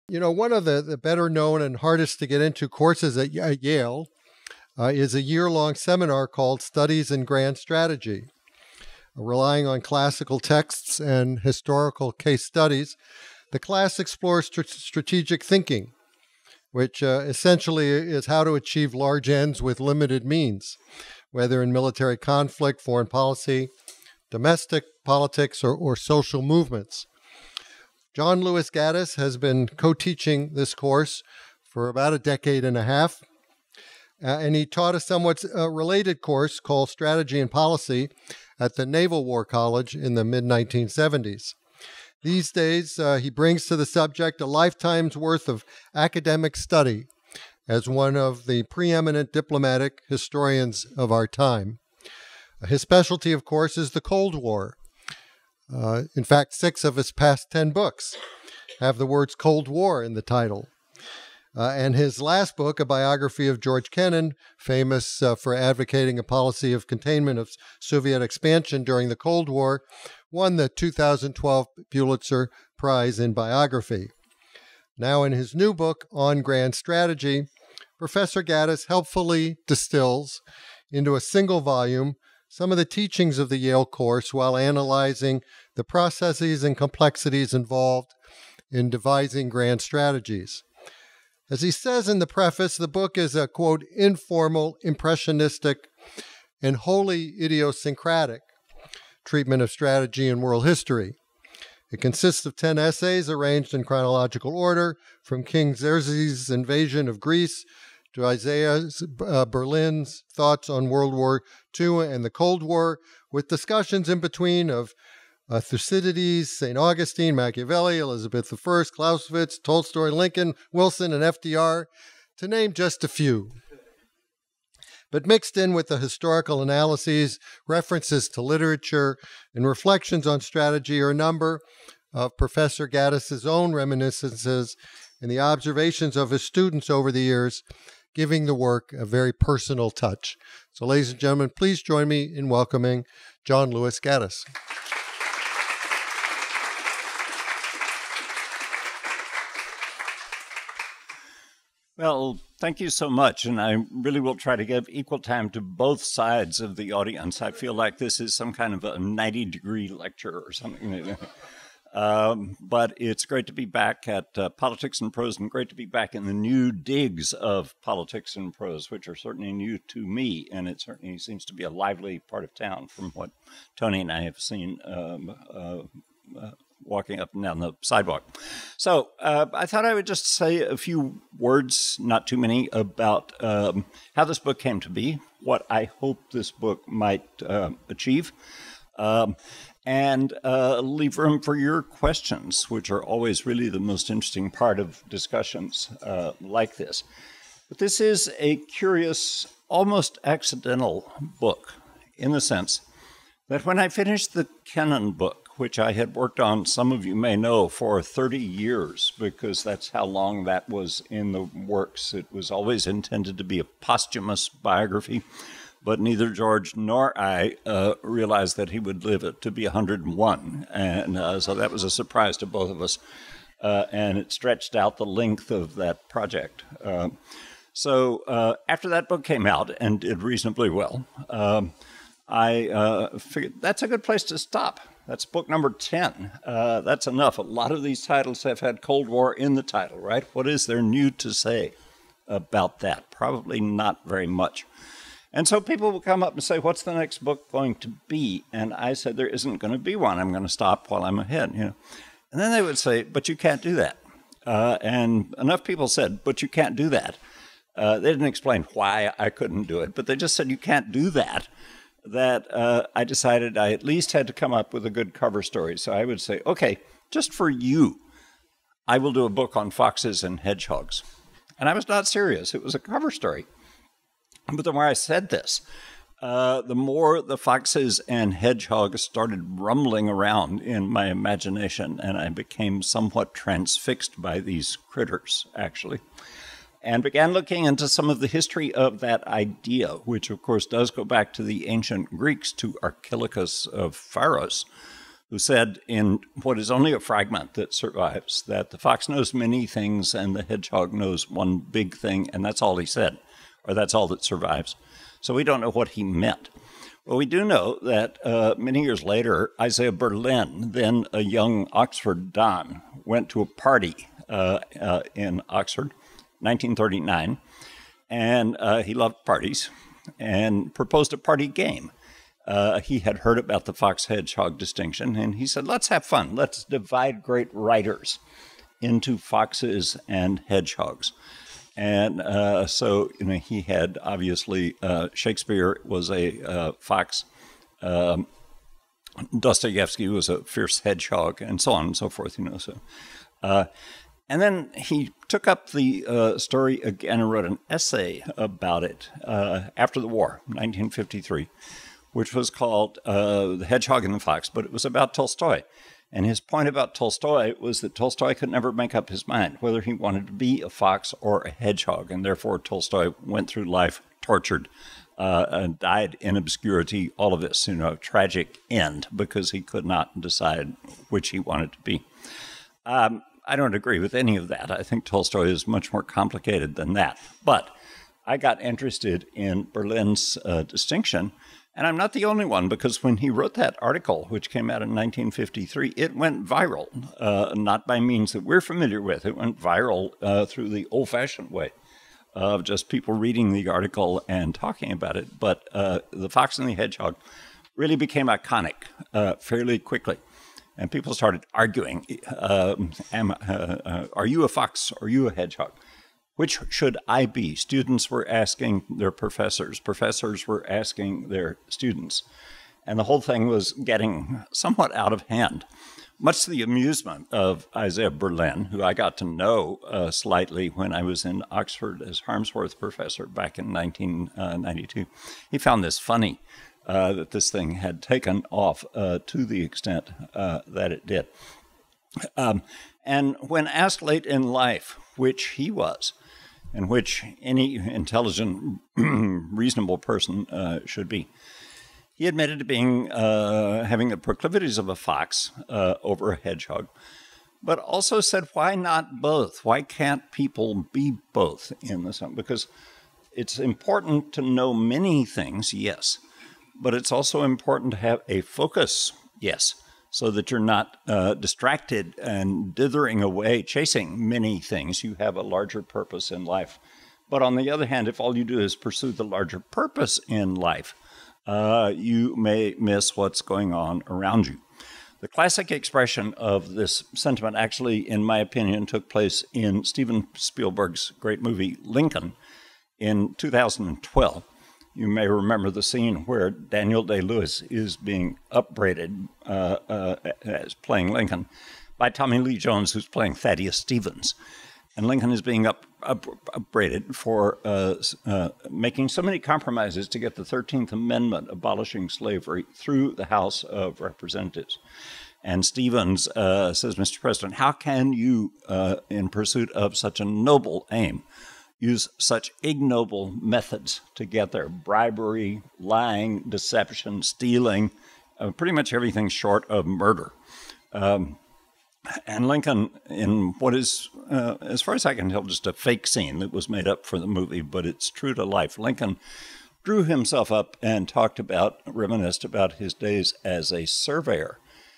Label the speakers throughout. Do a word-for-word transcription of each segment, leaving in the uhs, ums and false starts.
Speaker 1: You know, one of the, the better known and hardest to get into courses at, at Yale uh, is a year-long seminar called Studies in Grand Strategy. Relying on classical texts and historical case studies, the class explores st- strategic thinking, which uh, essentially is how to achieve large ends with limited means, whether in military conflict, foreign policy, domestic politics, or, or social movements. John Lewis Gaddis has been co-teaching this course for about a decade and a half, uh, and he taught a somewhat uh, related course called Strategy and Policy at the Naval War College in the mid nineteen seventies. These days, uh, he brings to the subject a lifetime's worth of academic study as one of the preeminent diplomatic historians of our time. His specialty, of course, is the Cold War. Uh, in fact, six of his past ten books have the words Cold War in the title. Uh, and his last book, a biography of George Kennan, famous uh, for advocating a policy of containment of Soviet expansion during the Cold War, won the two thousand twelve Pulitzer Prize in Biography. Now in his new book, On Grand Strategy, Professor Gaddis helpfully distills into a single volume some of the teachings of the Yale course while analyzing the processes and complexities involved in devising grand strategies. As he says in the preface, the book is a, quote, informal, impressionistic, and wholly idiosyncratic treatment of strategy in world history. It consists of ten essays arranged in chronological order, from King Xerxes' invasion of Greece to Isaiah uh, Berlin's thoughts on World War Two and the Cold War, with discussions in between of uh, Thucydides, Saint Augustine, Machiavelli, Elizabeth the First, Clausewitz, Tolstoy, Lincoln, Wilson, and F D R, to name just a few. But mixed in with the historical analyses, references to literature, and reflections on strategy are a number of Professor Gaddis's own reminiscences and the observations of his students over the years, giving the work a very personal touch. So, ladies and gentlemen, please join me in welcoming John Lewis Gaddis.
Speaker 2: Well, thank you so much, and I really will try to give equal time to both sides of the audience. I feel like this is some kind of a ninety-degree lecture or something. Um, but it's great to be back at uh, Politics and Prose, and great to be back in the new digs of Politics and Prose, which are certainly new to me, and it certainly seems to be a lively part of town from what Tony and I have seen um, uh, uh, walking up and down the sidewalk. So uh, I thought I would just say a few words, not too many, about um, how this book came to be, what I hope this book might uh, achieve, um, and uh, leave room for your questions, which are always really the most interesting part of discussions uh, like this. But this is a curious, almost accidental book, in the sense that when I finished the Kennan book, which I had worked on, some of you may know, for thirty years, because that's how long that was in the works. It was always intended to be a posthumous biography, but neither George nor I uh, realized that he would live it to be one hundred and one. And uh, so that was a surprise to both of us. Uh, and it stretched out the length of that project. Uh, so uh, after that book came out and did reasonably well, um, I uh, figured that's a good place to stop. That's book number ten. Uh, that's enough. A lot of these titles have had Cold War in the title, right? What is there new to say about that? Probably not very much. And so people will come up and say, what's the next book going to be? And I said, there isn't going to be one. I'm going to stop while I'm ahead, you know. And then they would say, but you can't do that. Uh, and enough people said, but you can't do that. Uh, they didn't explain why I couldn't do it, but they just said, you can't do that. That uh, I decided I at least had to come up with a good cover story. So I would say, okay, just for you, I will do a book on foxes and hedgehogs. And I was not serious. It was a cover story. But the more I said this, uh, the more the foxes and hedgehogs started rumbling around in my imagination, and I became somewhat transfixed by these critters, actually, and began looking into some of the history of that idea, which, of course, does go back to the ancient Greeks, to Archilochus of Pharos, who said in what is only a fragment that survives that the fox knows many things and the hedgehog knows one big thing, and that's all he said, or that's all that survives. So we don't know what he meant. Well, we do know that uh, many years later, Isaiah Berlin, then a young Oxford don, went to a party uh, uh, in Oxford, nineteen thirty-nine, and uh, he loved parties and proposed a party game. Uh, he had heard about the fox-hedgehog distinction, and he said, let's have fun. Let's divide great writers into foxes and hedgehogs. And uh, so you know, he had, obviously, uh, Shakespeare was a uh, fox, um, Dostoevsky was a fierce hedgehog, and so on and so forth, you know. So, uh, and then he took up the uh, story again and wrote an essay about it uh, after the war, nineteen fifty-three, which was called uh, The Hedgehog and the Fox, but it was about Tolstoy. And his point about Tolstoy was that Tolstoy could never make up his mind whether he wanted to be a fox or a hedgehog, and therefore Tolstoy went through life tortured uh, and died in obscurity, all of this, you know, a tragic end because he could not decide which he wanted to be. Um, I don't agree with any of that. I think Tolstoy is much more complicated than that. But I got interested in Berlin's uh, distinction. And I'm not the only one, because when he wrote that article, which came out in nineteen fifty-three, it went viral, uh, not by means that we're familiar with. It went viral uh, through the old-fashioned way of just people reading the article and talking about it. But uh, The Fox and the Hedgehog really became iconic uh, fairly quickly. And people started arguing, uh, am, uh, uh, are you a fox or are you a hedgehog? Which should I be? Students were asking their professors. Professors were asking their students. And the whole thing was getting somewhat out of hand, much to the amusement of Isaiah Berlin, who I got to know uh, slightly when I was in Oxford as Harmsworth professor back in nineteen ninety-two. He found this funny, uh, that this thing had taken off uh, to the extent uh, that it did. Um, and when asked late in life which he was, and which any intelligent, reasonable person uh, should be, he admitted to being uh, having the proclivities of a fox uh, over a hedgehog, but also said, why not both? Why can't people be both in the same? Because it's important to know many things, yes, but it's also important to have a focus, yes, so that you're not uh, distracted and dithering away, chasing many things. You have a larger purpose in life. But on the other hand, if all you do is pursue the larger purpose in life, uh, you may miss what's going on around you. The classic expression of this sentiment actually, in my opinion, took place in Steven Spielberg's great movie Lincoln in two thousand twelve. You may remember the scene where Daniel Day-Lewis is being upbraided uh, uh, as playing Lincoln by Tommy Lee Jones, who's playing Thaddeus Stevens. And Lincoln is being up, up, upbraided for uh, uh, making so many compromises to get the thirteenth Amendment abolishing slavery through the House of Representatives. And Stevens uh, says, Mister President, how can you, uh, in pursuit of such a noble aim, use such ignoble methods to get there? Bribery, lying, deception, stealing, uh, pretty much everything short of murder. Um, and Lincoln, in what is, uh, as far as I can tell, just a fake scene that was made up for the movie, but it's true to life. Lincoln drew himself up and talked about, reminisced about his days as a surveyor.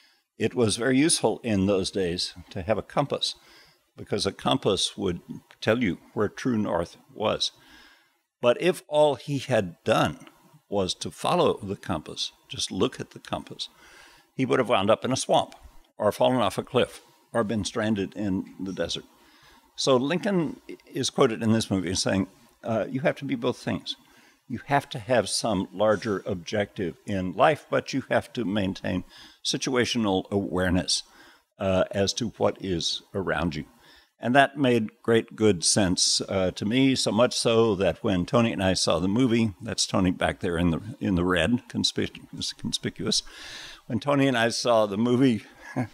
Speaker 2: It was very useful in those days to have a compass, because a compass would tell you where true north was. But if all he had done was to follow the compass, just look at the compass, he would have wound up in a swamp or fallen off a cliff or been stranded in the desert. So Lincoln is quoted in this movie as saying, uh, you have to be both things. You have to have some larger objective in life, but you have to maintain situational awareness uh, as to what is around you. And that made great good sense uh, to me, so much so that when Tony and I saw the movie, that's Tony back there in the in the red, conspicuous. conspicuous. When Tony and I saw the movie,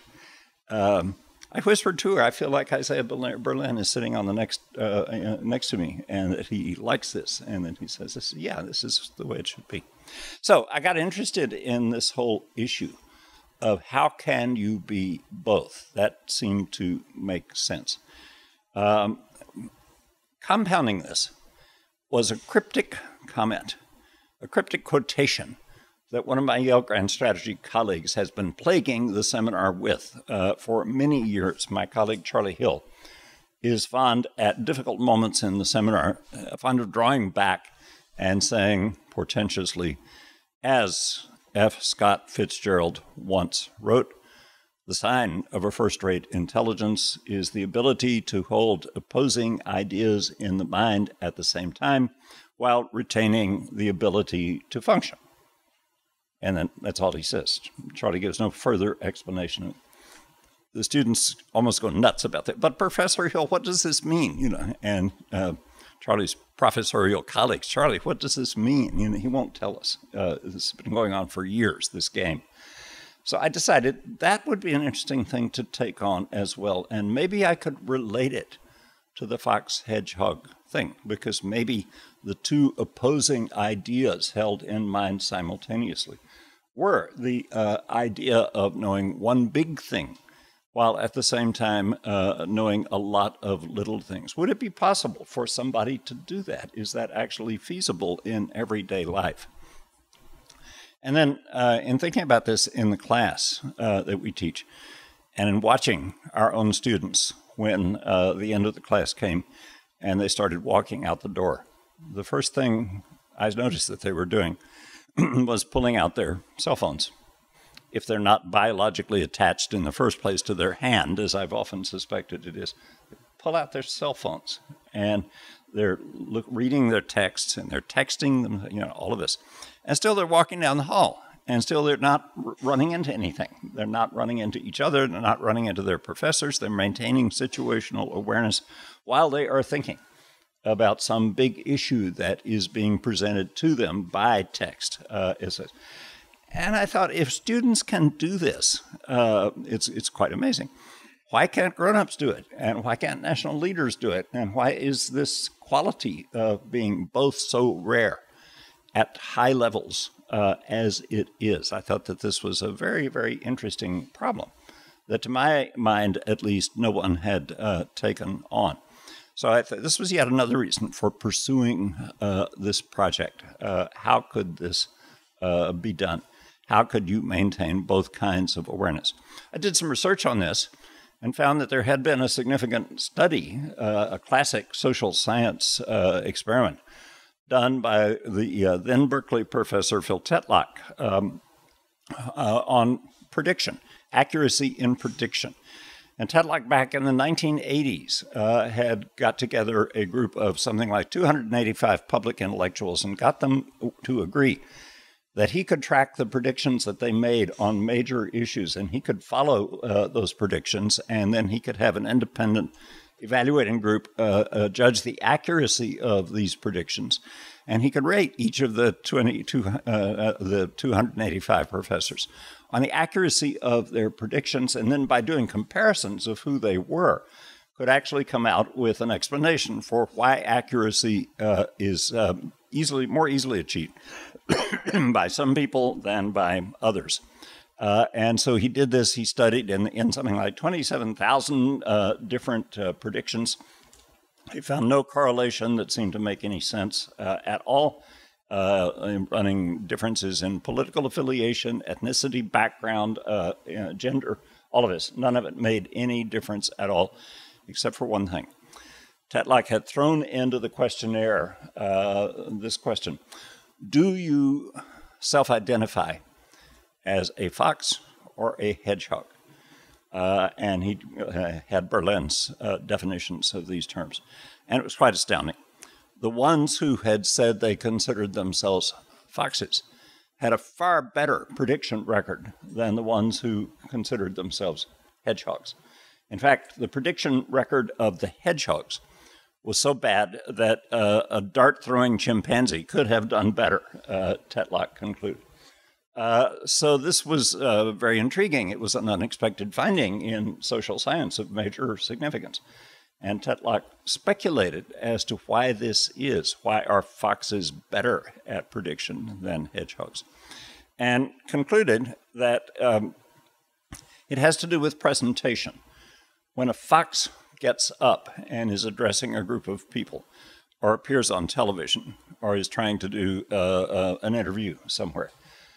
Speaker 2: um, I whispered to her, I feel like Isaiah Berlin is sitting on the next uh, next to me, and that he likes this. And then he says, this, yeah, this is the way it should be. So I got interested in this whole issue of how can you be both. That seemed to make sense. Um, compounding this was a cryptic comment, a cryptic quotation that one of my Yale Grand Strategy colleagues has been plaguing the seminar with uh, for many years. My colleague Charlie Hill is fond at difficult moments in the seminar, uh, fond of drawing back and saying portentously, as F. Scott Fitzgerald once wrote, the sign of a first-rate intelligence is the ability to hold opposing ideas in the mind at the same time while retaining the ability to function. And then that's all he says. Charlie gives no further explanation. The students almost go nuts about that. But Professor Hill, what does this mean? You know, and uh, Charlie's professorial colleagues, Charlie, what does this mean? You know, he won't tell us. Uh, this has been going on for years, this game. So I decided that would be an interesting thing to take on as well. And maybe I could relate it to the fox-hedgehog thing, because maybe the two opposing ideas held in mind simultaneously were the uh, idea of knowing one big thing while at the same time uh, knowing a lot of little things. Would it be possible for somebody to do that? Is that actually feasible in everyday life? And then uh, in thinking about this in the class uh, that we teach, and in watching our own students when uh, the end of the class came and they started walking out the door, the first thing I noticed that they were doing was pulling out their cell phones. If they're not biologically attached in the first place to their hand, as I've often suspected it is, they pull out their cell phones and they're look, reading their texts and they're texting them, you know, all of this. And still they're walking down the hall and still they're not r- running into anything. They're not running into each other. They're not running into their professors. They're maintaining situational awareness while they are thinking about some big issue that is being presented to them by text. Uh, and I thought, if students can do this, uh, it's it's quite amazing. Why can't grown-ups do it? And why can't national leaders do it? And why is this quality of being both so rare at high levels uh, as it is? I thought that this was a very, very interesting problem that, to my mind, at least, no one had uh, taken on. So I thought this was yet another reason for pursuing uh, this project. Uh, how could this uh, be done? How could you maintain both kinds of awareness? I did some research on this and found that there had been a significant study, uh, a classic social science uh, experiment done by the uh, then Berkeley professor Phil Tetlock um, uh, on prediction, accuracy in prediction. And Tetlock, back in the nineteen eighties, uh, had got together a group of something like two hundred eighty-five public intellectuals and got them to agree that he could track the predictions that they made on major issues, and he could follow uh, those predictions, and then he could have an independent evaluating group uh, uh, judge the accuracy of these predictions, and he could rate each of the twenty-two, uh, uh, the two hundred eighty-five professors on the accuracy of their predictions, and then by doing comparisons of who they were, could actually come out with an explanation for why accuracy uh, is uh, easily more easily achieved by some people than by others. Uh, and so he did this. He studied in, in something like twenty-seven thousand uh, different uh, predictions. He found no correlation that seemed to make any sense uh, at all, uh, running differences in political affiliation, ethnicity, background, uh, uh, gender, all of this. None of it made any difference at all, except for one thing. Tetlock had thrown into the questionnaire uh, this question: do you self-identify as a fox or a hedgehog? Uh, and he uh, had Berlin's uh, definitions of these terms. And it was quite astounding. The ones who had said they considered themselves foxes had a far better prediction record than the ones who considered themselves hedgehogs. In fact, the prediction record of the hedgehogs was so bad that uh, a dart-throwing chimpanzee could have done better, uh, Tetlock concluded. Uh, so this was uh, very intriguing. It was an unexpected finding in social science of major significance. And Tetlock speculated as to why this is. Why are foxes better at prediction than hedgehogs? And concluded that um, It has to do with presentation. When a fox gets up and is addressing a group of people, or appears on television, or is trying to do uh, uh, an interview somewhere,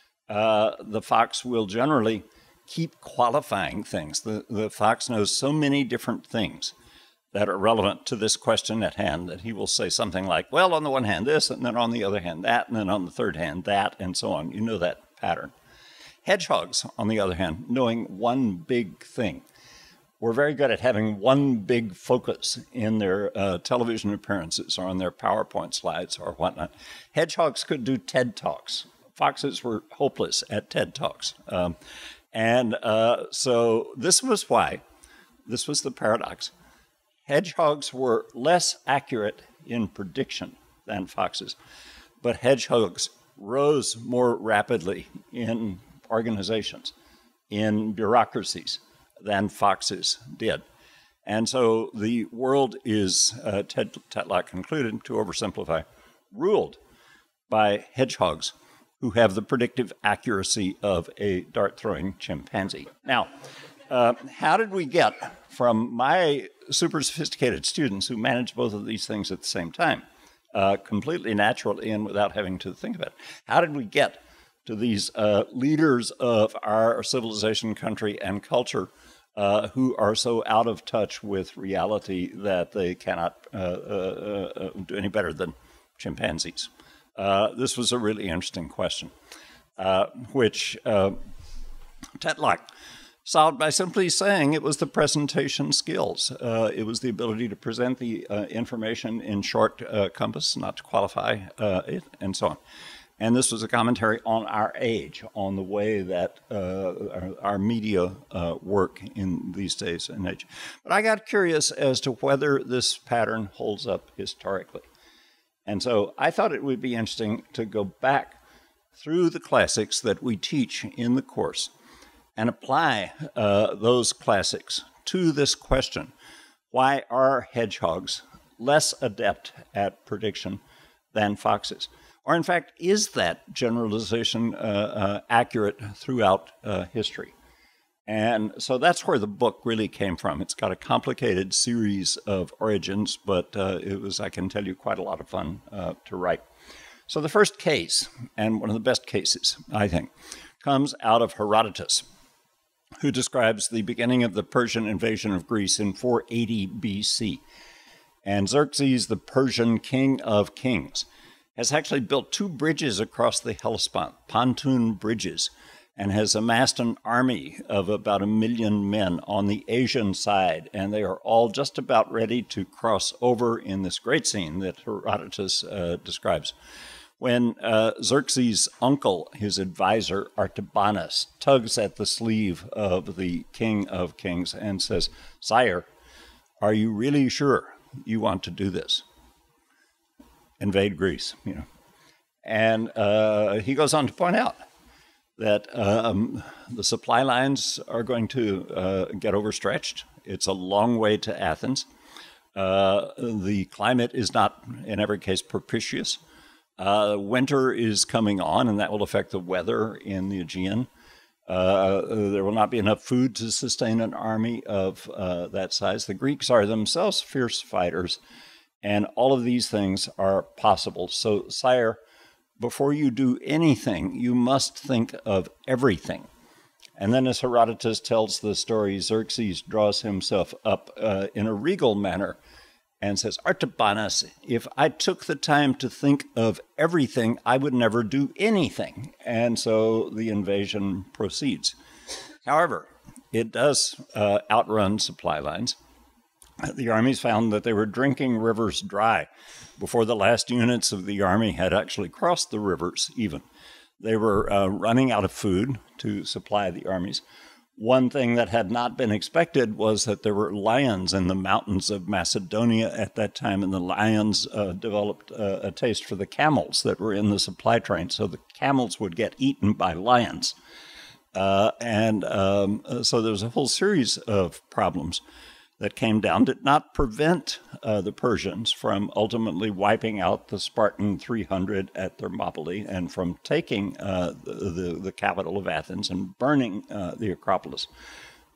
Speaker 2: uh, the fox will generally keep qualifying things. The, the fox knows so many different things that are relevant to this question at hand that he will say something like, well, on the one hand, this, and then on the other hand, that, and then on the third hand, that, and so on. You know that pattern. Hedgehogs, on the other hand, knowing one big thing, were very good at having one big focus in their uh, television appearances or on their PowerPoint slides or whatnot. Hedgehogs could do TED Talks. Foxes were hopeless at TED Talks. Um, and uh, so this was why, this was the paradox. Hedgehogs were less accurate in prediction than foxes, but hedgehogs rose more rapidly in organizations, in bureaucracies, than foxes did. And so the world is, uh, Ted Tetlock concluded, to oversimplify, ruled by hedgehogs who have the predictive accuracy of a dart-throwing chimpanzee. Now, uh, how did we get from my super sophisticated students who manage both of these things at the same time, uh, completely naturally and without having to think about it, how did we get to these uh, leaders of our civilization, country, and culture uh, who are so out of touch with reality that they cannot uh, uh, uh, do any better than chimpanzees? Uh, this was a really interesting question, uh, which uh, Tetlock solved by simply saying it was the presentation skills. Uh, it was the ability to present the uh, information in short uh, compass, not to qualify uh, it, and so on. And this was a commentary on our age, on the way that uh, our, our media uh, work in these days and age. But I got curious as to whether this pattern holds up historically. And so I thought it would be interesting to go back through the classics that we teach in the course and apply uh, those classics to this question. Why are hedgehogs less adept at prediction than foxes? Or in fact, is that generalization uh, uh, accurate throughout uh, history? And so that's where the book really came from. It's got a complicated series of origins, but uh, it was, I can tell you, quite a lot of fun uh, to write. So the first case, and one of the best cases, I think, comes out of Herodotus, who describes the beginning of the Persian invasion of Greece in four eighty B C. And Xerxes, the Persian king of kings, has actually built two bridges across the Hellespont, pontoon bridges, and has amassed an army of about a million men on the Asian side, and they are all just about ready to cross over in this great scene that Herodotus uh, describes. When uh, Xerxes' uncle, his advisor, Artabanus, tugs at the sleeve of the king of kings and says, "Sire, are you really sure you want to do this? Invade Greece," you know. And uh, he goes on to point out that um, the supply lines are going to uh, get overstretched. It's a long way to Athens. Uh, the climate is not, in every case, propitious. Uh, winter is coming on, and that will affect the weather in the Aegean. Uh, there will not be enough food to sustain an army of uh, that size. The Greeks are themselves fierce fighters, and all of these things are possible. So, sire, before you do anything, you must think of everything. And then, as Herodotus tells the story, Xerxes draws himself up uh, in a regal manner and says, "Artabanus, if I took the time to think of everything, I would never do anything." And so the invasion proceeds. However, it does uh, outrun supply lines. The armies found that they were drinking rivers dry before the last units of the army had actually crossed the rivers even. They were uh, running out of food to supply the armies. One thing that had not been expected was that there were lions in the mountains of Macedonia at that time, and the lions uh, developed uh, a taste for the camels that were in the supply train, so the camels would get eaten by lions. Uh, and um, so there was a whole series of problems that came down, did not prevent uh, the Persians from ultimately wiping out the Spartan three hundred at Thermopylae and from taking uh, the, the, the capital of Athens and burning uh, the Acropolis.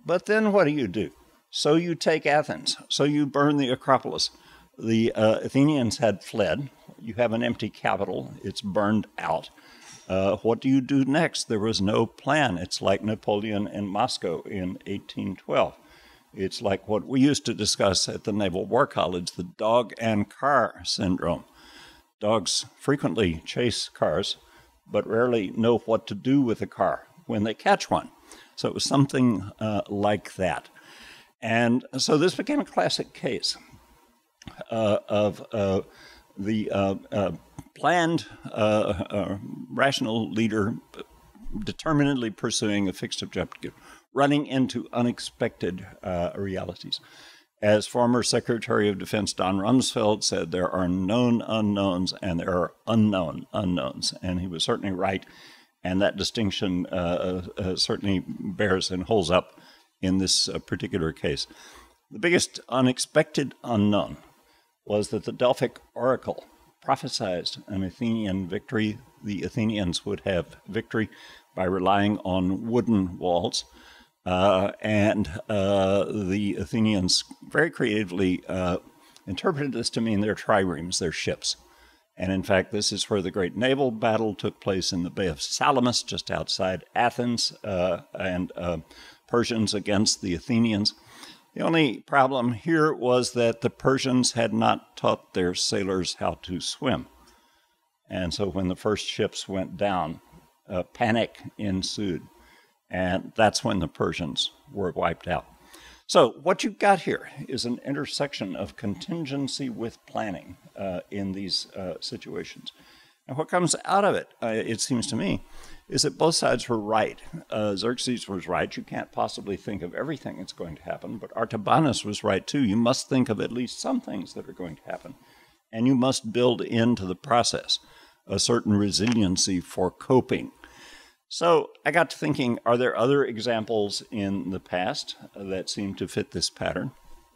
Speaker 2: But then what do you do? So you take Athens. So you burn the Acropolis. The uh, Athenians had fled. You have an empty capital. It's burned out. Uh, what do you do next? There was no plan. It's like Napoleon in Moscow in eighteen twelve. It's like what we used to discuss at the Naval War College, the dog and car syndrome. Dogs frequently chase cars, but rarely know what to do with a car when they catch one. So it was something uh, like that. And so this became a classic case uh, of uh, the uh, uh, planned, uh, uh, rational leader determinedly pursuing a fixed objective, running into unexpected uh, realities. As former Secretary of Defense Don Rumsfeld said, there are known unknowns and there are unknown unknowns. And he was certainly right. And that distinction uh, uh, certainly bears and holds up in this uh, particular case. The biggest unexpected unknown was that the Delphic oracle prophesied an Athenian victory. The Athenians would have victory by relying on wooden walls. Uh, and uh, the Athenians very creatively uh, interpreted this to mean their triremes, their ships. And in fact, this is where the great naval battle took place in the Bay of Salamis, just outside Athens, uh, and uh, Persians against the Athenians. The only problem here was that the Persians had not taught their sailors how to swim. And so when the first ships went down, uh, panic ensued. And that's when the Persians were wiped out. So what you've got here is an intersection of contingency with planning uh, in these uh, situations. And what comes out of it, uh, it seems to me, is that both sides were right. Uh, Xerxes was right. You can't possibly think of everything that's going to happen. But Artabanus was right, too. You must think of at least some things that are going to happen. And you must build into the process a certain resiliency for coping. So I got to thinking, are there other examples in the past that seem to fit this pattern?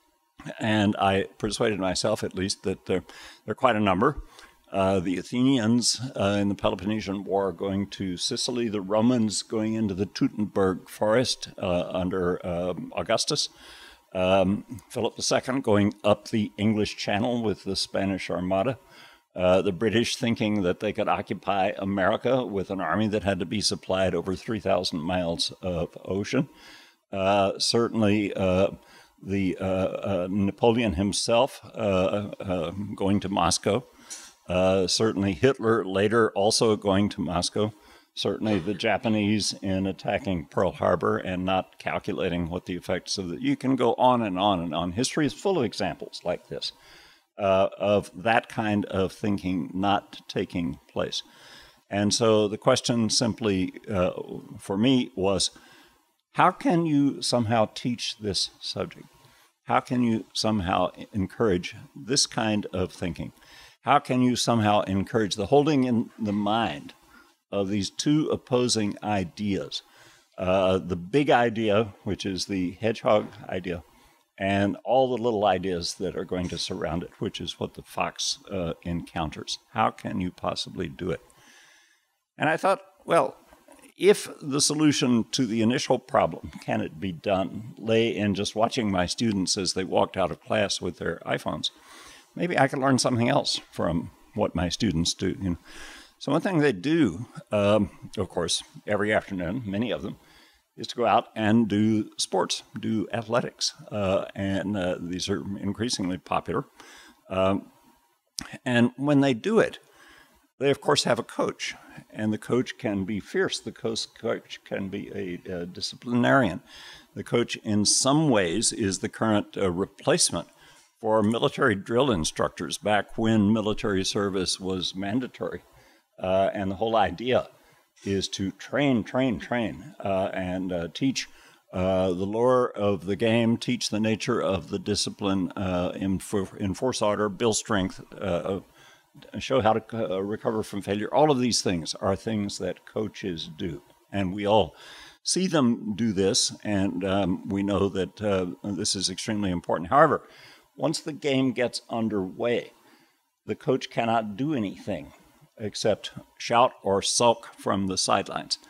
Speaker 2: And I persuaded myself, at least, that there, there are quite a number. Uh, the Athenians uh, in the Peloponnesian War going to Sicily, the Romans going into the Teutoburg forest uh, under um, Augustus, um, Philip the Second going up the English Channel with the Spanish Armada, Uh, the British thinking that they could occupy America with an army that had to be supplied over three thousand miles of ocean. Uh, certainly uh, the uh, uh, Napoleon himself uh, uh, going to Moscow. Uh, certainly Hitler later also going to Moscow. Certainly the Japanese in attacking Pearl Harbor and not calculating what the effects of the... You can go on and on and on. History is full of examples like this. Uh, of that kind of thinking not taking place. And so the question simply uh, for me was, how can you somehow teach this subject? How can you somehow encourage this kind of thinking? How can you somehow encourage the holding in the mind of these two opposing ideas? Uh, the big idea, which is the hedgehog idea, and all the little ideas that are going to surround it, which is what the fox uh, encounters. How can you possibly do it? And I thought, well, if the solution to the initial problem, can it be done, lay in just watching my students as they walked out of class with their iPhones, maybe I could learn something else from what my students do. You know? So one thing they do, um, of course, every afternoon, many of them, is to go out and do sports, do athletics. Uh, and uh, these are increasingly popular. Um, and when they do it, they, of course, have a coach. And the coach can be fierce. The coach can be a, a disciplinarian. The coach, in some ways, is the current uh, replacement for military drill instructors back when military service was mandatory. Uh, and the whole idea is to train, train, train, uh, and uh, teach uh, the lore of the game, teach the nature of the discipline, uh, enforce order, build strength, uh, show how to uh, recover from failure. All of these things are things that coaches do, and we all see them do this, and um, we know that uh, this is extremely important. However, once the game gets underway, the coach cannot do anything except shout or sulk from the sidelines.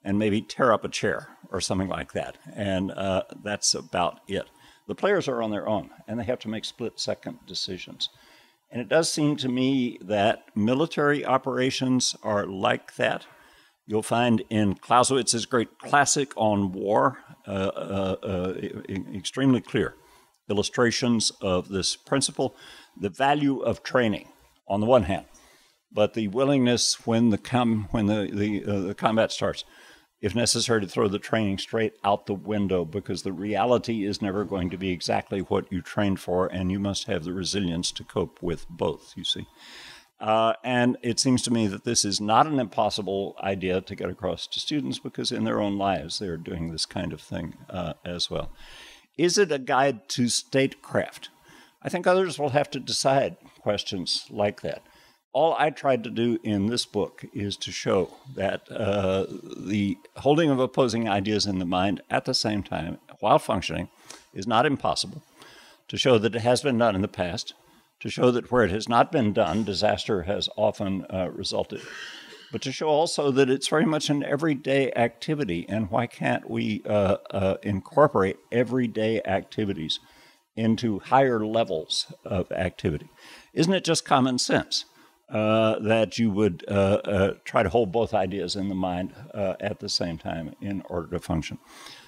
Speaker 2: and maybe tear up a chair or something like that. And uh, that's about it. The players are on their own, and they have to make split-second decisions. And it does seem to me that military operations are like that. You'll find in Clausewitz's great classic on war, uh, uh, uh, extremely clear illustrations of this principle, the value of training on the one hand, but the willingness when the com- when the the, uh, the combat starts, if necessary, to throw the training straight out the window, because the reality is never going to be exactly what you trained for, and you must have the resilience to cope with both, you see. Uh, and it seems to me that this is not an impossible idea to get across to students, because in their own lives they're doing this kind of thing uh, as well. Is it a guide to statecraft? I think others will have to decide questions like that. All I tried to do in this book is to show that uh, the holding of opposing ideas in the mind at the same time, while functioning, is not impossible, to show that it has been done in the past, to show that where it has not been done, disaster has often uh, resulted, but to show also that it's very much an everyday activity, and why can't we uh, uh, incorporate everyday activities into higher levels of activity? Isn't it just common sense uh, that you would uh, uh, try to hold both ideas in the mind uh, at the same time in order to function?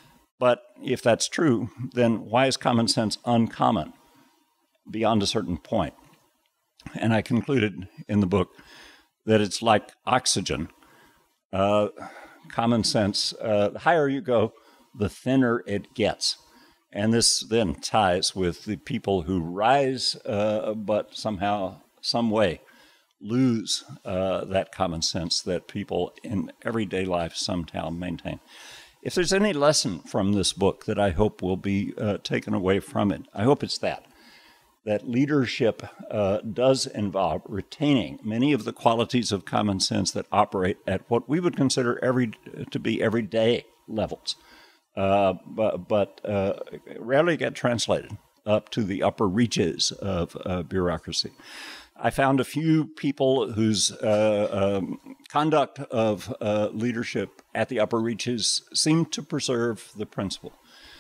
Speaker 2: But if that's true, then why is common sense uncommon beyond a certain point? And I concluded in the book that it's like oxygen. Uh, common sense, uh, the higher you go, the thinner it gets. And this then ties with the people who rise, uh, but somehow, some way, lose uh, that common sense that people in everyday life somehow maintain. If there's any lesson from this book that I hope will be uh, taken away from it, I hope it's that. that leadership uh, does involve retaining many of the qualities of common sense that operate at what we would consider every to be everyday levels, uh, but, but uh, rarely get translated up to the upper reaches of uh, bureaucracy. I found a few people whose uh, um, conduct of uh, leadership at the upper reaches seemed to preserve the principle.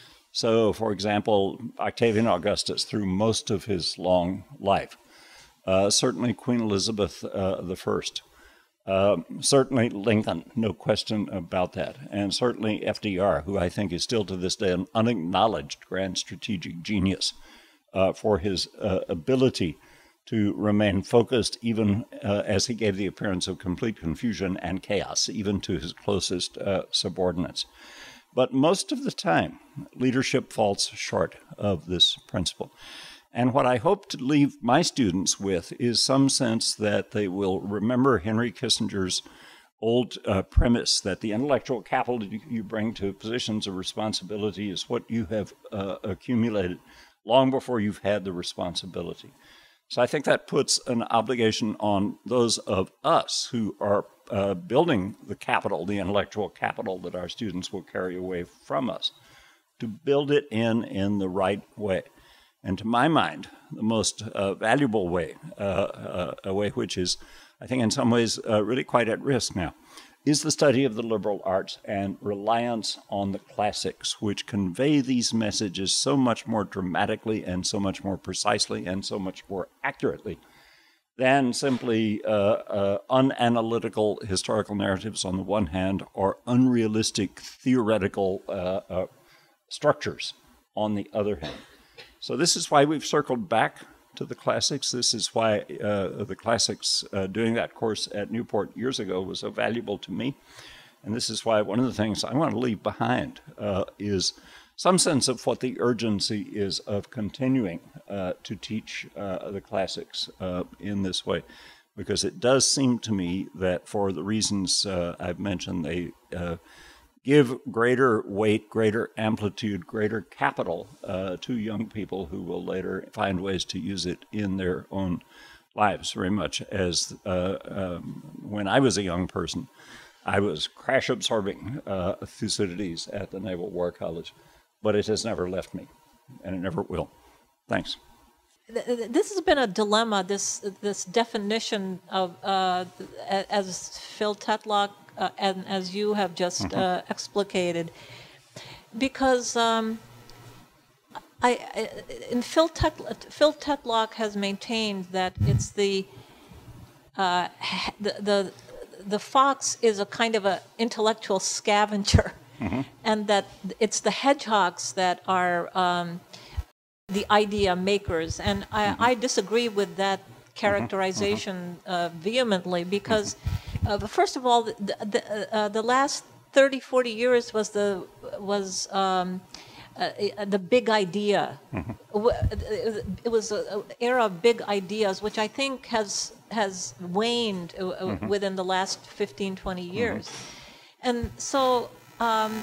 Speaker 2: So, for example, Octavian Augustus, through most of his long life, uh, certainly Queen Elizabeth uh, the First, uh, certainly Lincoln, no question about that, and certainly F D R, who I think is still to this day an unacknowledged grand strategic genius uh, for his uh, ability to remain focused even uh, as he gave the appearance of complete confusion and chaos, even to his closest uh, subordinates. But most of the time, leadership falls short of this principle. And what I hope to leave my students with is some sense that they will remember Henry Kissinger's old uh, premise that the intellectual capital you bring to positions of responsibility is what you have uh, accumulated long before you've had the responsibility. So I think that puts an obligation on those of us who are uh, building the capital, the intellectual capital that our students will carry away from us, to build it in in the right way. And to my mind, the most uh, valuable way, uh, uh, a way which is, I think in some ways, uh, really quite at risk now, is the study of the liberal arts and reliance on the classics, which convey these messages so much more dramatically and so much more precisely and so much more accurately than simply uh, uh, unanalytical historical narratives on the one hand, or unrealistic theoretical uh, uh, structures on the other hand. So this is why we've circled back to the classics. This is why uh, the classics, uh, doing that course at Newport years ago, was so valuable to me. And this is why one of the things I want to leave behind uh, is some sense of what the urgency is of continuing uh, to teach uh, the classics uh, in this way. Because it does seem to me that for the reasons uh, I've mentioned, they uh, give greater weight, greater amplitude, greater capital uh, to young people who will later find ways to use it in their own lives, very much as uh, um, when I was a young person, I was crash absorbing uh, Thucydides at the Naval War College, but it has never left me, and it never will. Thanks.
Speaker 3: this has been a dilemma, this this definition of, uh, as Phil Tetlock uh, and as you have just mm-hmm. uh, explicated, because um, I, I in Phil, Tet- Phil Tetlock has maintained that it's the uh, the, the the fox is a kind of an intellectual scavenger, mm-hmm. and that it's the hedgehogs that are um, the idea makers. And I, mm-hmm. I disagree with that characterization mm-hmm. uh, vehemently, because uh, first of all, the the, uh, the last thirty, forty years was the was um, uh, the big idea. Mm-hmm. It was an era of big ideas, which I think has has waned uh, mm-hmm. within the last fifteen, twenty years. Mm-hmm. And so um,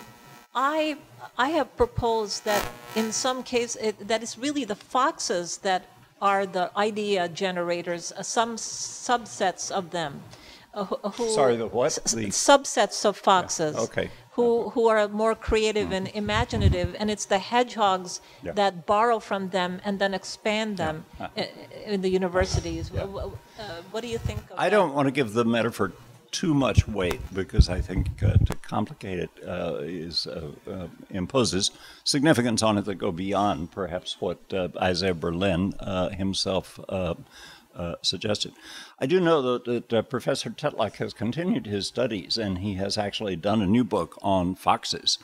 Speaker 3: I I have proposed that in some case it, that it's really the foxes that are the idea generators, uh, some subsets of them. Uh, who,
Speaker 2: Sorry, the what?
Speaker 3: S-
Speaker 2: the...
Speaker 3: Subsets of foxes.
Speaker 2: Yeah. Okay.
Speaker 3: Who, who are more creative mm-hmm. and imaginative, and it's the hedgehogs yeah. that borrow from them and then expand them yeah. uh, in the universities. Yeah. Uh, what do you think of
Speaker 2: I
Speaker 3: that?
Speaker 2: don't want to give the metaphor too much weight, because I think uh, to complicate it uh, is uh, uh, imposes significance on it that go beyond perhaps what uh, Isaiah Berlin uh, himself uh, uh, suggested. I do know that, that uh, Professor Tetlock has continued his studies, and he has actually done a new book on foxes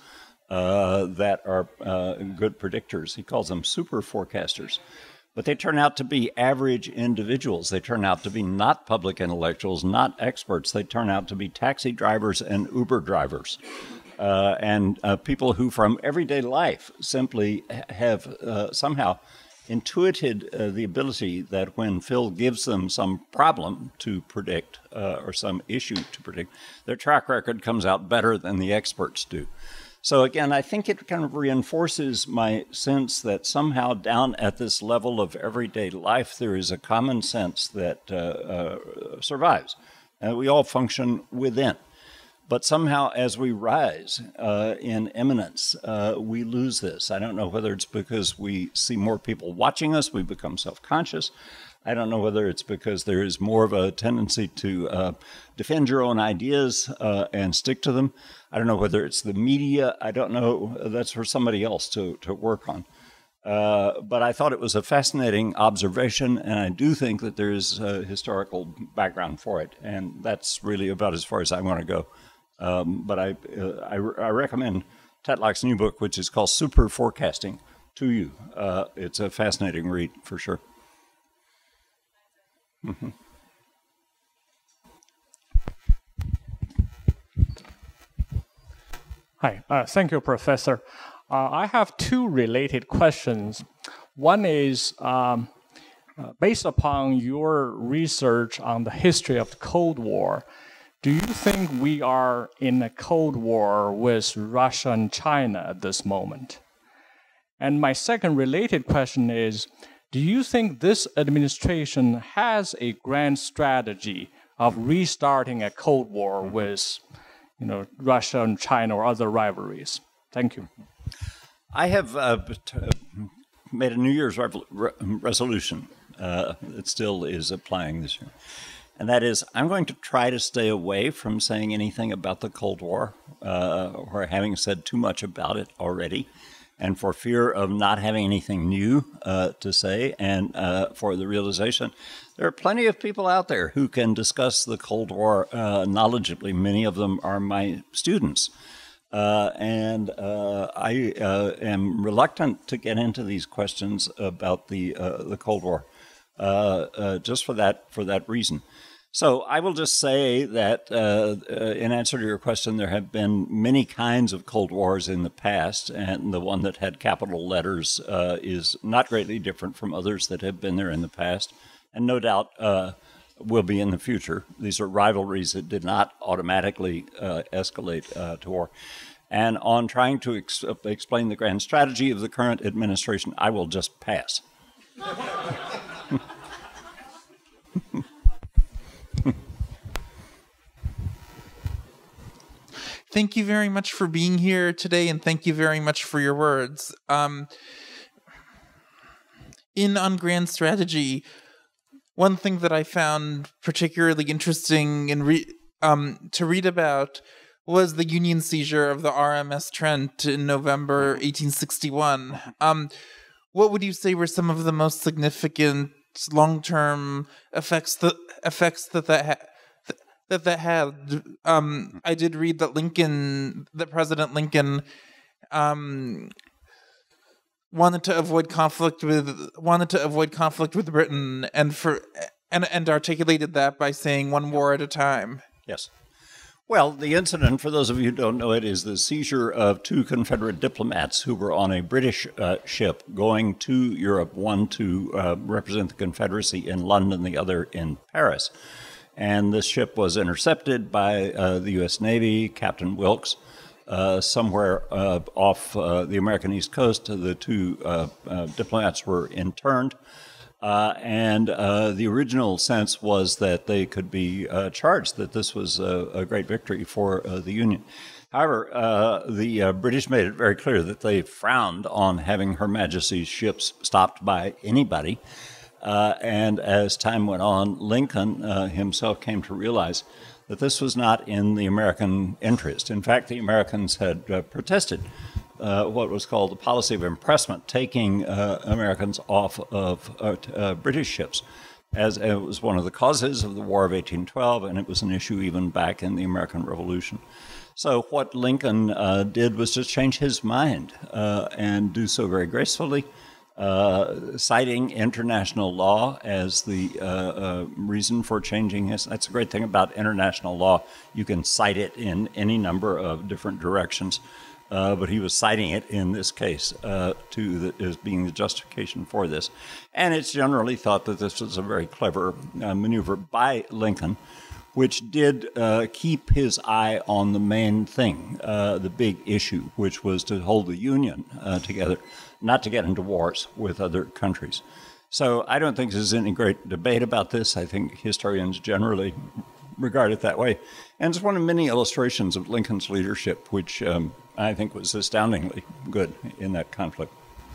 Speaker 2: uh, that are uh, good predictors. He calls them super forecasters. But they turn out to be average individuals. They turn out to be not public intellectuals, not experts. They turn out to be taxi drivers and Uber drivers, uh, and uh, people who from everyday life simply have uh, somehow intuited uh, the ability that when Phil gives them some problem to predict uh, or some issue to predict, their track record comes out better than the experts do. So again, I think it kind of reinforces my sense that somehow down at this level of everyday life, there is a common sense that uh, uh, survives, and we all function within. But somehow as we rise uh, in eminence, uh, we lose this. I don't know whether it's because we see more people watching us, we become self-conscious. I don't know whether it's because there is more of a tendency to uh, defend your own ideas uh, and stick to them. I don't know whether it's the media. I don't know. That's for somebody else to, to work on. Uh, but I thought it was a fascinating observation, and I do think that there is a historical background for it, and that's really about as far as I want to go. Um, but I, uh, I, I recommend Tetlock's new book, which is called Super Forecasting, to you. Uh, it's a fascinating read, for sure. Mm-hmm.
Speaker 4: Hi, uh, thank you, Professor. Uh, I have two related questions. One is, um, uh, based upon your research on the history of the Cold War, do you think we are in a Cold War with Russia and China at this moment? And my second related question is, do you think this administration has a grand strategy of restarting a Cold War with, you know, Russia and China or other rivalries? Thank you.
Speaker 2: I have uh, made a New Year's re- re- resolution uh, that still is applying this year. And that is, I'm going to try to stay away from saying anything about the Cold War uh, or having said too much about it already. And for fear of not having anything new uh, to say, and uh, for the realization, there are plenty of people out there who can discuss the Cold War uh, knowledgeably. Many of them are my students. Uh, and uh, I uh, am reluctant to get into these questions about the uh, the Cold War, uh, uh, just for that for that reason. So I will just say that uh, uh, in answer to your question, there have been many kinds of Cold Wars in the past, and the one that had capital letters uh, is not greatly different from others that have been there in the past, and no doubt uh, will be in the future. These are rivalries that did not automatically uh, escalate uh, to war. And on trying to ex- explain the grand strategy of the current administration, I will just pass.
Speaker 5: Thank you very much for being here today, and thank you very much for your words. Um, in On Grand Strategy, one thing that I found particularly interesting in re- um, to read about was the Union seizure of the R M S Trent in November eighteen sixty-one. Um, what would you say were some of the most significant long-term effects that effects that that ha- that that had? Um, I did read that Lincoln, that President Lincoln, um, wanted to avoid conflict with wanted to avoid conflict with Britain, and for and and articulated that by saying one war at a time.
Speaker 2: Yes. Well, the incident, for those of you who don't know it, is the seizure of two Confederate diplomats who were on a British uh, ship going to Europe, one to uh, represent the Confederacy in London, the other in Paris. And this ship was intercepted by uh, the U S Navy, Captain Wilkes, uh, somewhere uh, off uh, the American East Coast. The two uh, uh, diplomats were interned. Uh, and uh, the original sense was that they could be uh, charged, that this was a, a great victory for uh, the Union. However, uh, the uh, British made it very clear that they frowned on having Her Majesty's ships stopped by anybody. Uh, and as time went on, Lincoln uh, himself came to realize that this was not in the American interest. In fact, the Americans had uh, protested Uh, what was called the policy of impressment, taking uh, Americans off of uh, t- uh, British ships, as it was one of the causes of the War of eighteen twelve, and it was an issue even back in the American Revolution. So what Lincoln uh, did was just change his mind uh, and do so very gracefully, uh, citing international law as the uh, uh, reason for changing his. That's a great thing about international law. You can cite it in any number of different directions. Uh, but he was citing it in this case uh, to the, as being the justification for this. And it's generally thought that this was a very clever uh, maneuver by Lincoln, which did uh, keep his eye on the main thing, uh, the big issue, which was to hold the Union uh, together, not to get into wars with other countries. So I don't think there's any great debate about this. I think historians generally regard it that way. And it's one of many illustrations of Lincoln's leadership, which um, I think was astoundingly good in that conflict.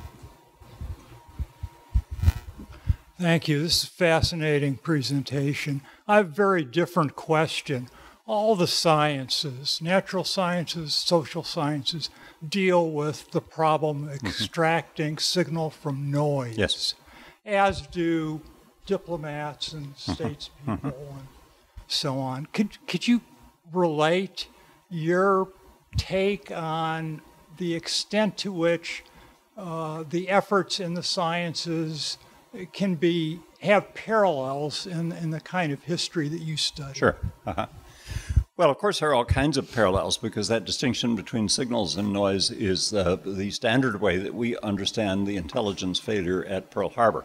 Speaker 6: Thank you. This is a fascinating presentation. I have a very different question. All the sciences, natural sciences, social sciences, deal with the problem of extracting mm-hmm. signal from noise,
Speaker 2: yes.
Speaker 6: as do diplomats and statespeople mm-hmm. and so on. Could could you relate your take on the extent to which uh, the efforts in the sciences can be have parallels in, in the kind of history that you study?
Speaker 2: Sure. Uh-huh. Well, of course, there are all kinds of parallels because that distinction between signals and noise is uh, the standard way that we understand the intelligence failure at Pearl Harbor.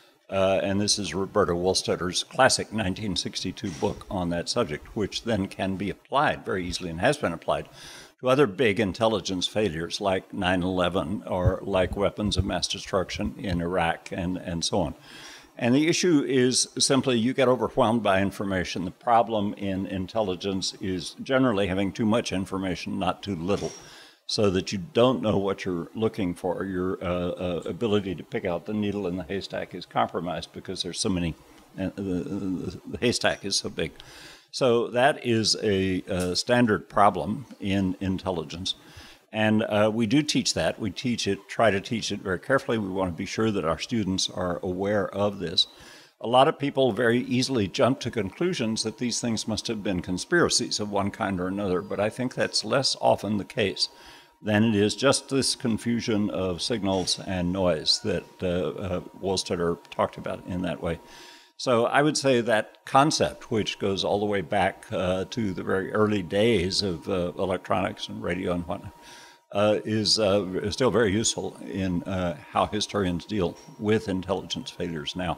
Speaker 2: Uh, and this is Roberta Wohlstetter's classic nineteen sixty-two book on that subject, which then can be applied very easily and has been applied to other big intelligence failures like nine eleven or like weapons of mass destruction in Iraq and, and so on. And the issue is simply you get overwhelmed by information. The problem in intelligence is generally having too much information, not too little, so that you don't know what you're looking for. Your uh, uh, ability to pick out the needle in the haystack is compromised because there's so many, uh, the, the, the haystack is so big. So that is a, a standard problem in intelligence. And uh, we do teach that. We teach it, try to teach it very carefully. We want to be sure that our students are aware of this. A lot of people very easily jump to conclusions that these things must have been conspiracies of one kind or another, but I think that's less often the case than it is just this confusion of signals and noise that uh, uh, Wohlstetter talked about in that way. So I would say that concept, which goes all the way back uh, to the very early days of uh, electronics and radio and whatnot, uh, is uh, still very useful in uh, how historians deal with intelligence failures now.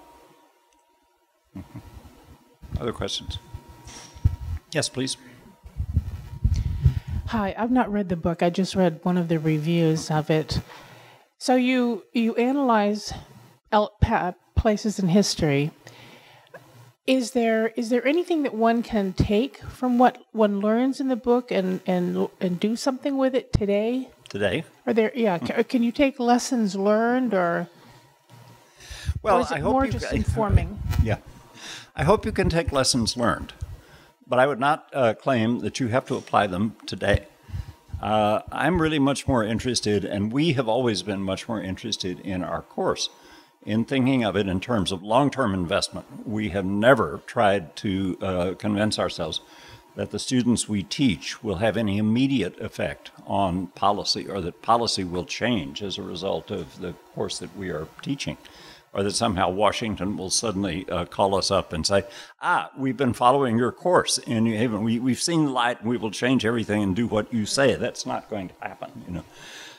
Speaker 2: Mm-hmm. Other questions? Yes, please.
Speaker 7: Hi, I've not read the book. I just read one of the reviews of it. So you you analyze el- pa- places in history. Is there is there anything that one can take from what one learns in the book and and and do something with it today?
Speaker 2: Today?
Speaker 7: Are there yeah? Can, can you take lessons learned or?
Speaker 2: Well,
Speaker 7: or is it
Speaker 2: I hope
Speaker 7: more
Speaker 2: you-
Speaker 7: just informing?
Speaker 2: Yeah. I hope you can take lessons learned, but I would not uh, claim that you have to apply them today. Uh, I'm really much more interested, and we have always been much more interested in our course, in thinking of it in terms of long-term investment. We have never tried to uh, convince ourselves that the students we teach will have any immediate effect on policy, or that policy will change as a result of the course that we are teaching, or that somehow Washington will suddenly uh, call us up and say, ah, we've been following your course in New Haven. We, we've seen the light, and we will change everything and do what you say. That's not going to happen, you know.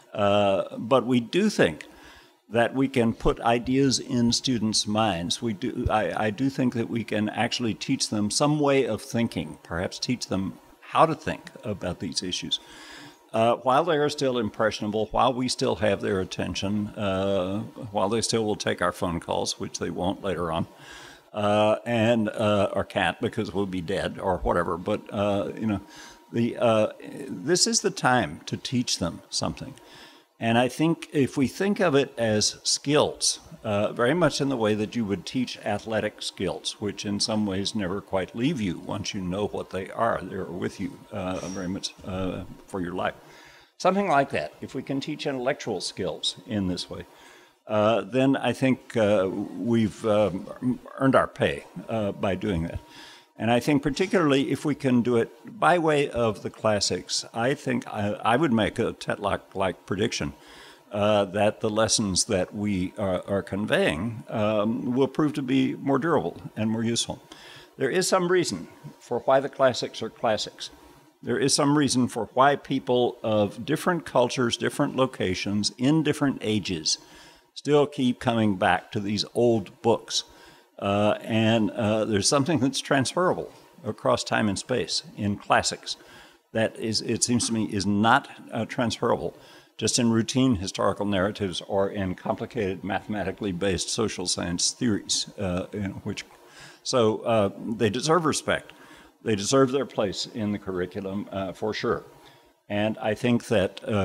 Speaker 2: Uh, but we do think that we can put ideas in students' minds. We do. I, I do think that we can actually teach them some way of thinking, perhaps teach them how to think about these issues. Uh, while they are still impressionable, while we still have their attention, uh, while they still will take our phone calls, which they won't later on, uh, and uh, or can't because we'll be dead or whatever. But uh, you know, the uh, this is the time to teach them something. And I think if we think of it as skills, uh, very much in the way that you would teach athletic skills, which in some ways never quite leave you once you know what they are. They're with you uh, very much uh, for your life. Something like that. If we can teach intellectual skills in this way, uh, then I think uh, we've um, earned our pay uh, by doing that. And I think particularly if we can do it by way of the classics, I think I, I would make a Tetlock-like prediction uh, that the lessons that we are, are conveying um, will prove to be more durable and more useful. There is some reason for why the classics are classics. There is some reason for why people of different cultures, different locations, in different ages still keep coming back to these old books. Uh, and uh, there's something that's transferable across time and space in classics that is, it seems to me, is not uh, transferable just in routine historical narratives or in complicated mathematically based social science theories. Uh, in which, so uh, they deserve respect. They deserve their place in the curriculum uh, for sure. And I think that uh,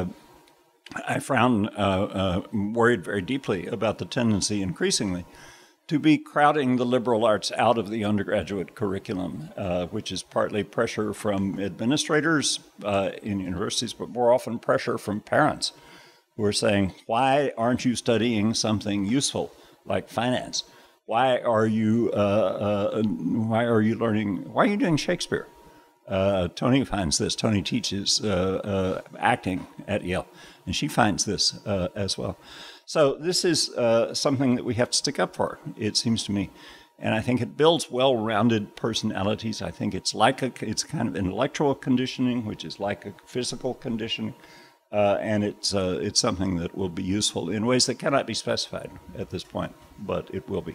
Speaker 2: I found uh, uh, worried very deeply about the tendency increasingly to be crowding the liberal arts out of the undergraduate curriculum, uh, which is partly pressure from administrators uh, in universities, but more often pressure from parents who are saying, why aren't you studying something useful like finance? Why are you, uh, uh, why are you learning, why are you doing Shakespeare? Uh, Tony finds this. Tony teaches uh, uh, acting at Yale, and she finds this uh, as well. So this is uh, something that we have to stick up for, it seems to me. And I think it builds well-rounded personalities. I think it's like a, it's kind of intellectual conditioning, which is like a physical conditioning. Uh, and it's, uh, it's something that will be useful in ways that cannot be specified at this point, but it will be.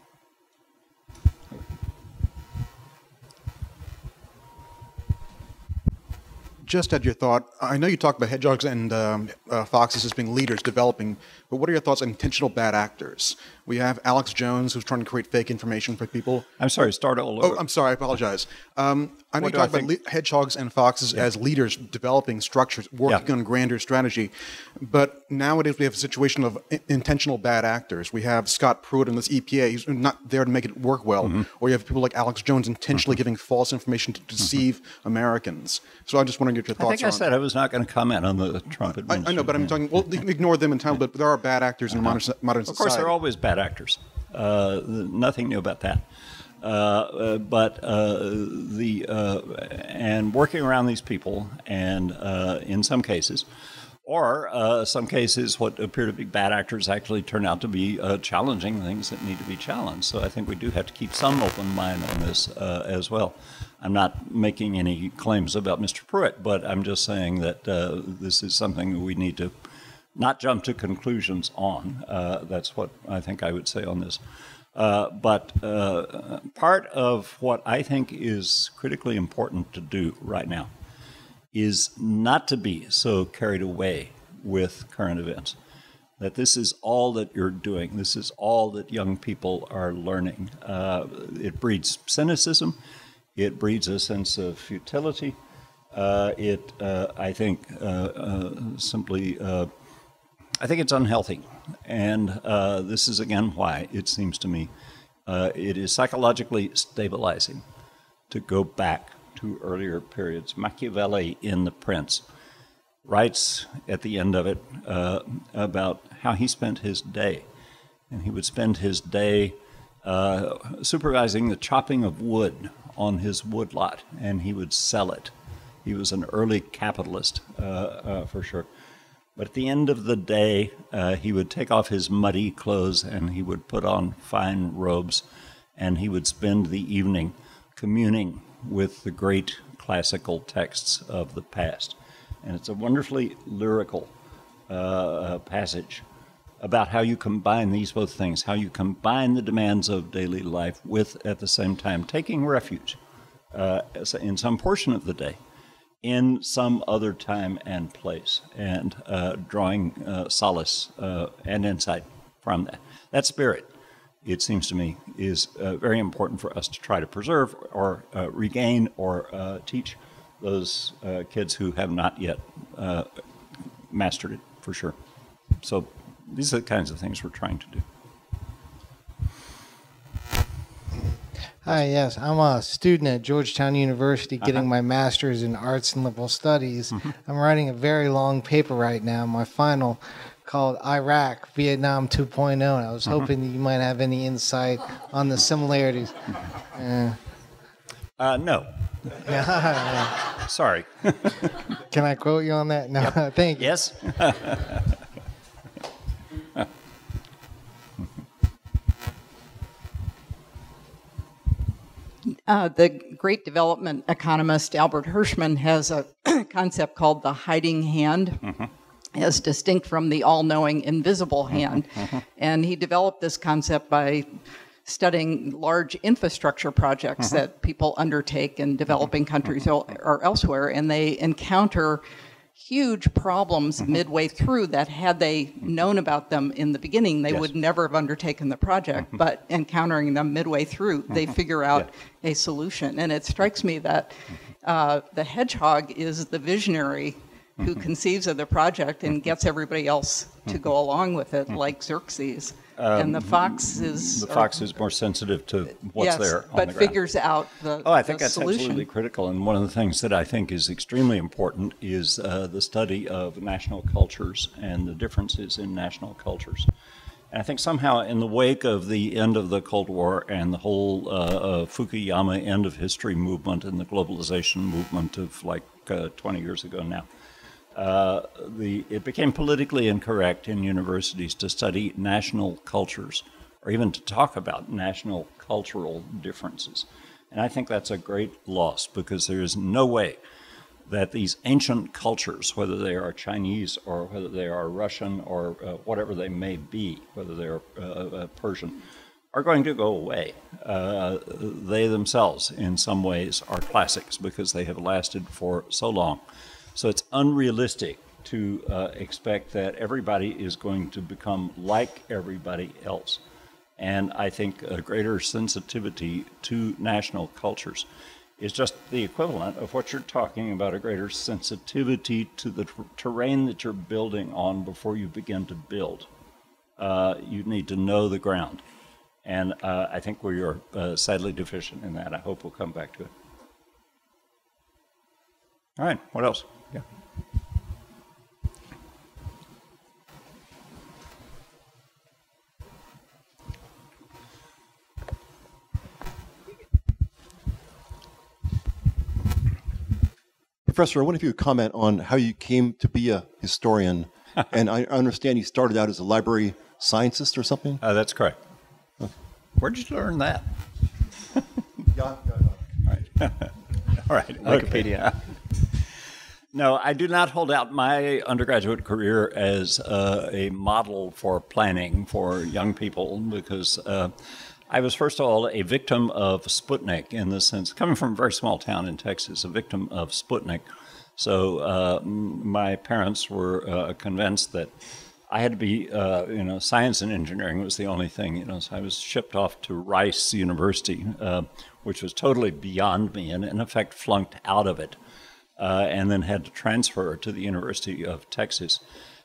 Speaker 8: Just had your thought. I know you talked about hedgehogs and um, uh, foxes as being leaders developing, but what are your thoughts on intentional bad actors? We have Alex Jones, who's trying to create fake information for people.
Speaker 2: I'm sorry, start all over.
Speaker 8: Oh, I'm sorry, I apologize. Um, I know
Speaker 2: What
Speaker 8: you
Speaker 2: do I
Speaker 8: talk about
Speaker 2: think?
Speaker 8: le- hedgehogs and foxes
Speaker 2: Yeah.
Speaker 8: as leaders developing structures, working
Speaker 2: Yeah.
Speaker 8: on grander strategy, but nowadays we have a situation of i- intentional bad actors. We have Scott Pruitt in this E P A, he's not there to make it work well,
Speaker 2: Mm-hmm.
Speaker 8: or you have people like Alex Jones intentionally giving false information to deceive Americans. So I'm just wondering what your
Speaker 2: I
Speaker 8: thoughts
Speaker 2: think I
Speaker 8: are
Speaker 2: said
Speaker 8: on
Speaker 2: I was not going to comment on the Trump
Speaker 8: I,
Speaker 2: administration.
Speaker 8: I know, but I'm talking, well, you can ignore them in time, but there are bad actors in modern, so- modern
Speaker 2: Of
Speaker 8: society.
Speaker 2: course, there are always bad actors. Uh, nothing new about that. Uh, uh, but uh, the uh, and working around these people, and uh, in some cases, or uh, some cases, what appear to be bad actors actually turn out to be uh, challenging things that need to be challenged. So I think we do have to keep some open mind on this uh, as well. I'm not making any claims about Mister Pruitt, but I'm just saying that uh, this is something that we need to not jump to conclusions on. Uh, that's what I think I would say on this. Uh, but uh, part of what I think is critically important to do right now is not to be so carried away with current events, that this is all that you're doing. This is all that young people are learning. Uh, it breeds cynicism. It breeds a sense of futility. Uh, it, uh, I think, uh, uh, simply uh, I think it's unhealthy. And uh, this is, again, why it seems to me uh, it is psychologically stabilizing to go back to earlier periods. Machiavelli in The Prince writes at the end of it uh, about how he spent his day. And he would spend his day uh, supervising the chopping of wood on his woodlot, and he would sell it. He was an early capitalist, uh, uh, for sure. But at the end of the day, uh, he would take off his muddy clothes and he would put on fine robes, and he would spend the evening communing with the great classical texts of the past. And it's a wonderfully lyrical uh, passage about how you combine these both things, how you combine the demands of daily life with, at the same time, taking refuge uh, in some portion of the day in some other time and place, and uh, drawing uh, solace uh, and insight from that. That spirit, it seems to me, is uh, very important for us to try to preserve or uh, regain or uh, teach those uh, kids who have not yet uh, mastered it, for sure. So these are the kinds of things we're trying to do.
Speaker 9: Hi, yes. I'm a student at Georgetown University getting uh-huh. my master's in arts and liberal studies. Mm-hmm. I'm writing a very long paper right now, my final, called Iraq, Vietnam two point oh. And I was mm-hmm. hoping that you might have any insight on the similarities. Uh,
Speaker 2: uh, no. Sorry.
Speaker 9: Can I quote you on that? No, yep. Thank you.
Speaker 2: Yes.
Speaker 10: Uh, the great development economist Albert Hirschman has a concept called the hiding hand, mm-hmm. as distinct from the all-knowing invisible hand. Mm-hmm. And he developed this concept by studying large infrastructure projects mm-hmm. that people undertake in developing countries mm-hmm. or elsewhere, and they encounter huge problems mm-hmm. midway through that had they known about them in the beginning, they yes. would never have undertaken the project. Mm-hmm. But encountering them midway through, mm-hmm. they figure out yeah. a solution. And it strikes me that uh, the hedgehog is the visionary mm-hmm. who conceives of the project and gets everybody else to go along with it, mm-hmm. like Xerxes. Um, and the fox is...
Speaker 2: The fox or, is more sensitive to what's
Speaker 10: yes,
Speaker 2: there on
Speaker 10: but
Speaker 2: the ground.
Speaker 10: figures out the
Speaker 2: Oh, I think that's
Speaker 10: solution.
Speaker 2: Absolutely critical. And one of the things that I think is extremely important is uh, the study of national cultures and the differences in national cultures. And I think somehow in the wake of the end of the Cold War and the whole uh, uh, Fukuyama end of history movement and the globalization movement of like uh, twenty years ago now, Uh, the, it became politically incorrect in universities to study national cultures or even to talk about national cultural differences. And I think that's a great loss because there is no way that these ancient cultures, whether they are Chinese or whether they are Russian or uh, whatever they may be, whether they are uh, uh, Persian, are going to go away. Uh, they themselves, in some ways, are classics because they have lasted for so long. So it's unrealistic to uh, expect that everybody is going to become like everybody else. And I think a greater sensitivity to national cultures is just the equivalent of what you're talking about, a greater sensitivity to the ter- terrain that you're building on before you begin to build. Uh, you need to know the ground. And uh, I think we are uh, sadly deficient in that. I hope we'll come back to it. All right, what else? Yeah.
Speaker 11: Professor, I wonder if you would comment on how you came to be a historian. And I understand you started out as a library scientist or something?
Speaker 2: Uh, that's correct. Huh. Where did you learn that?
Speaker 11: yeah, yeah, yeah.
Speaker 2: All right. All right. Wikipedia. Okay. No, I do not hold out my undergraduate career as uh, a model for planning for young people because uh, I was, first of all, a victim of Sputnik in the sense, coming from a very small town in Texas, a victim of Sputnik. So uh, my parents were uh, convinced that I had to be, uh, you know, science and engineering was the only thing, you know, so I was shipped off to Rice University, uh, which was totally beyond me and, in effect, flunked out of it. Uh, and then had to transfer to the University of Texas.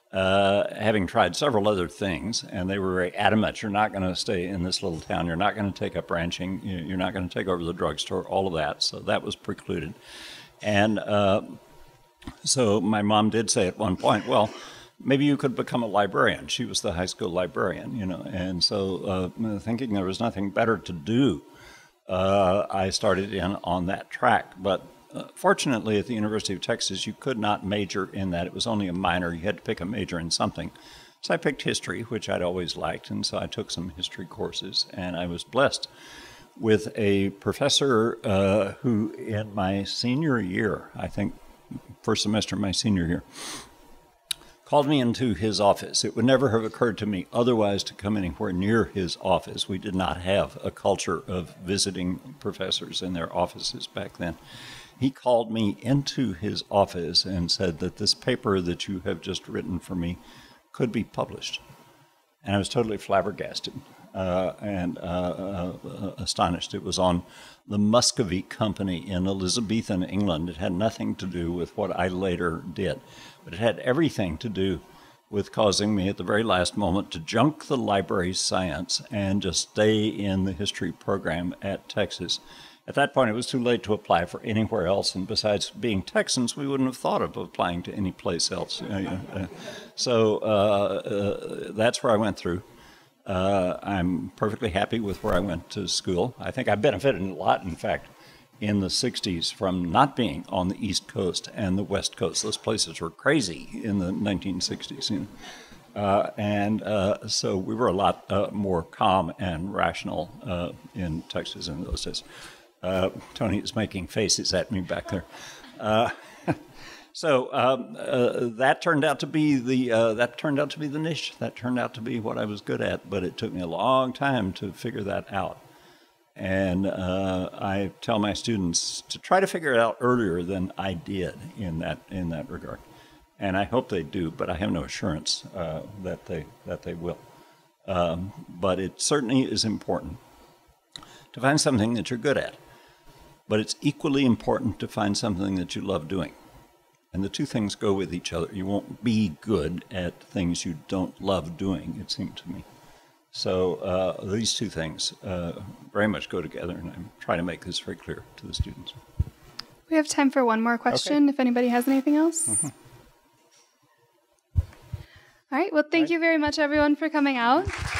Speaker 2: uh, having tried several other things, and they were very adamant, you're not going to stay in this little town, you're not going to take up ranching, you're not going to take over the drugstore, all of that. So that was precluded. And uh, so my mom did say at one point, well, maybe you could become a librarian. She was the high school librarian, you know. And so uh, thinking there was nothing better to do, uh, I started in on that track. But uh, fortunately, at the University of Texas, you could not major in that. It was only a minor. You had to pick a major in something. So I picked history, which I'd always liked, and so I took some history courses, and I was blessed with a professor uh, who, in my senior year, I think first semester of my senior year, called me into his office. It would never have occurred to me otherwise to come anywhere near his office. We did not have a culture of visiting professors in their offices back then. He called me into his office and said that this paper that you have just written for me could be published. And I was totally flabbergasted uh, and uh, uh, astonished. It was on the Muscovy Company in Elizabethan England. It had nothing to do with what I later did, but it had everything to do with causing me at the very last moment to junk the library's science and just stay in the history program at Texas. At that point, it was too late to apply for anywhere else, and besides being Texans, we wouldn't have thought of applying to any place else. So uh, uh, that's where I went through. Uh, I'm perfectly happy with where I went to school. I think I benefited a lot, in fact, in the sixties from not being on the East Coast and the West Coast. Those places were crazy in the nineteen sixties. You know? uh, and uh, so we were a lot uh, more calm and rational uh, in Texas in those days. Uh, Tony is making faces at me back there. Uh, so um, uh, that turned out to be the uh, that turned out to be the niche. That turned out to be what I was good at. But it took me a long time to figure that out. And uh, I tell my students to try to figure it out earlier than I did in that in that regard. And I hope they do, but I have no assurance uh, that they that they will. Um, but it certainly is important to find something that you're good at. But it's equally important to find something that you love doing. And the two things go with each other. You won't be good at things you don't love doing, it seemed to me. So uh, these two things uh, very much go together, and I'm trying to make this very clear to the students.
Speaker 12: We have time for one more question, okay, if anybody has anything else. Mm-hmm. All right, well, thank All right. you very much, everyone, for coming out.